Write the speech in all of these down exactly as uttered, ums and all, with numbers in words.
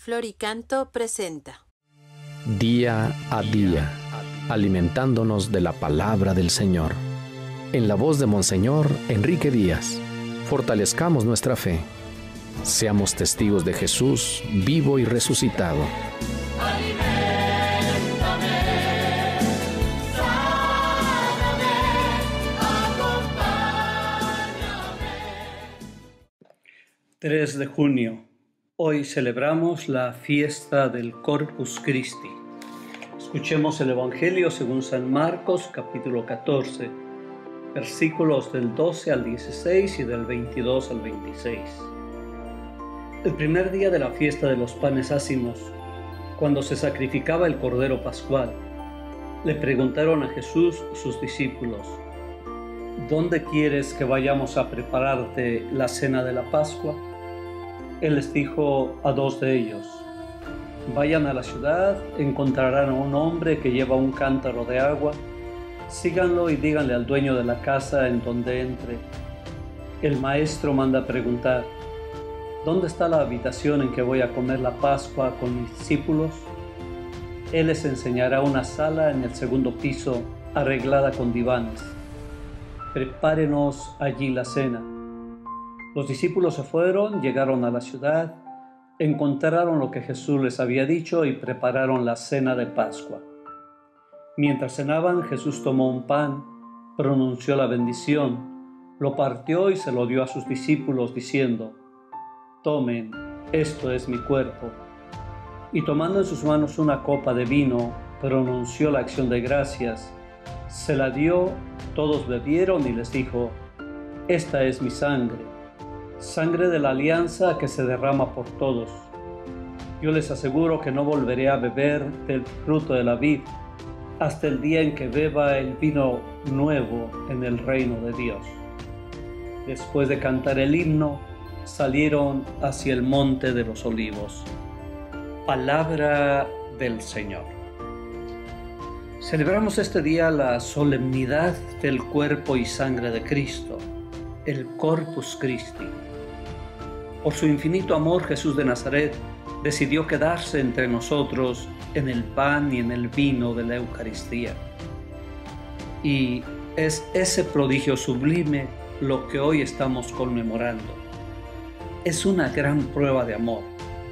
Floricanto presenta Día a día, alimentándonos de la palabra del Señor. En la voz de Monseñor Enrique Díaz, fortalezcamos nuestra fe. Seamos testigos de Jesús vivo y resucitado. tres de junio. Hoy celebramos la fiesta del Corpus Christi. Escuchemos el Evangelio según San Marcos, capítulo catorce, versículos del doce al dieciséis y del veintidós al veintiséis. El primer día de la fiesta de los panes ácimos, cuando se sacrificaba el Cordero Pascual, le preguntaron a Jesús sus discípulos: ¿Dónde quieres que vayamos a prepararte la cena de la Pascua? Él les dijo a dos de ellos: vayan a la ciudad, encontrarán a un hombre que lleva un cántaro de agua, síganlo y díganle al dueño de la casa en donde entre: el maestro manda preguntar, ¿dónde está la habitación en que voy a comer la Pascua con mis discípulos? Él les enseñará una sala en el segundo piso arreglada con divanes. Prepárenos allí la cena. Los discípulos se fueron, llegaron a la ciudad, encontraron lo que Jesús les había dicho y prepararon la cena de Pascua. Mientras cenaban, Jesús tomó un pan, pronunció la bendición, lo partió y se lo dio a sus discípulos diciendo: tomen, esto es mi cuerpo. Y tomando en sus manos una copa de vino, pronunció la acción de gracias, se la dio, todos bebieron y les dijo: esta es mi sangre, sangre de la alianza que se derrama por todos. Yo les aseguro que no volveré a beber del fruto de la vid hasta el día en que beba el vino nuevo en el reino de Dios. Después de cantar el himno, salieron hacia el monte de los olivos. Palabra del Señor. Celebramos este día la solemnidad del cuerpo y sangre de Cristo, el Corpus Christi. Por su infinito amor, Jesús de Nazaret decidió quedarse entre nosotros en el pan y en el vino de la Eucaristía. Y es ese prodigio sublime lo que hoy estamos conmemorando. Es una gran prueba de amor.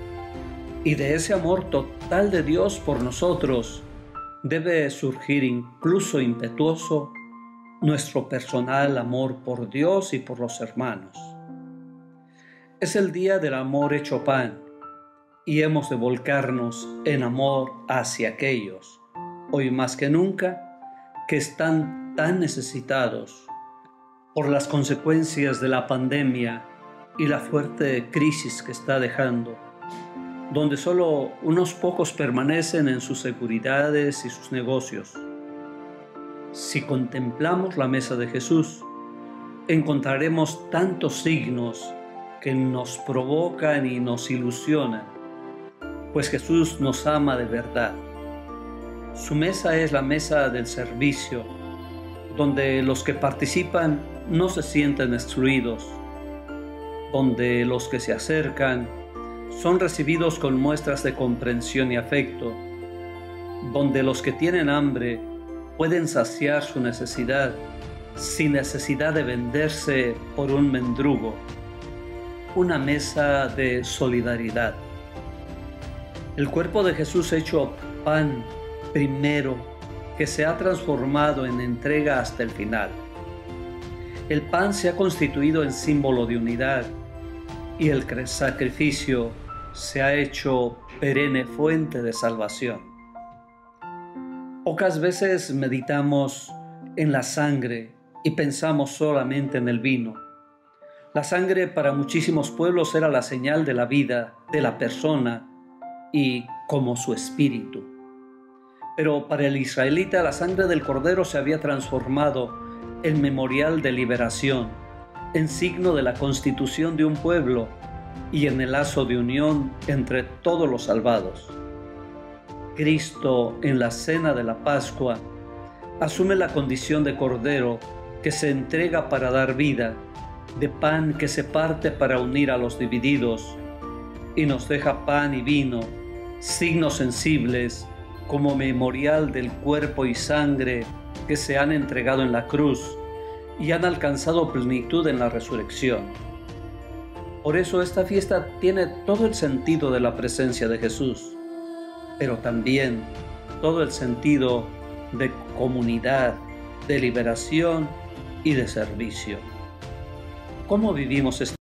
Y de ese amor total de Dios por nosotros debe surgir incluso impetuoso nuestro personal amor por Dios y por los hermanos. Es el día del amor hecho pan y hemos de volcarnos en amor hacia aquellos, hoy más que nunca, que están tan necesitados por las consecuencias de la pandemia y la fuerte crisis que está dejando, donde solo unos pocos permanecen en sus seguridades y sus negocios. Si contemplamos la mesa de Jesús, encontraremos tantos signos que nos provocan y nos ilusionan, pues Jesús nos ama de verdad. Su mesa es la mesa del servicio, donde los que participan no se sienten excluidos, donde los que se acercan son recibidos con muestras de comprensión y afecto, donde los que tienen hambre pueden saciar su necesidad sin necesidad de venderse por un mendrugo. Una mesa de solidaridad. El cuerpo de Jesús hecho pan primero, que se ha transformado en entrega hasta el final. El pan se ha constituido en símbolo de unidad y el sacrificio se ha hecho perenne fuente de salvación. Pocas veces meditamos en la sangre y pensamos solamente en el vino. La sangre para muchísimos pueblos era la señal de la vida de la persona y como su espíritu. Pero para el israelita la sangre del Cordero se había transformado en memorial de liberación, en signo de la constitución de un pueblo y en el lazo de unión entre todos los salvados. Cristo, en la cena de la Pascua, asume la condición de Cordero que se entrega para dar vida, de pan que se parte para unir a los divididos, y nos deja pan y vino, signos sensibles como memorial del cuerpo y sangre que se han entregado en la cruz y han alcanzado plenitud en la resurrección. Por eso esta fiesta tiene todo el sentido de la presencia de Jesús, pero también todo el sentido de comunidad, de liberación y de servicio. ¿Cómo vivimos esta